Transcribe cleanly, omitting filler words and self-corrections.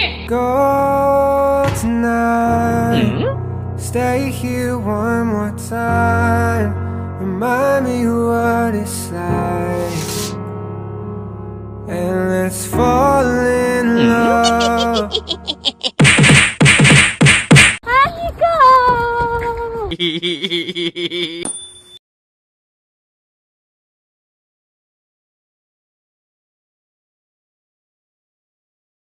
Go tonight. Stay here one more time. Remind me what it's like. And let's fall in love.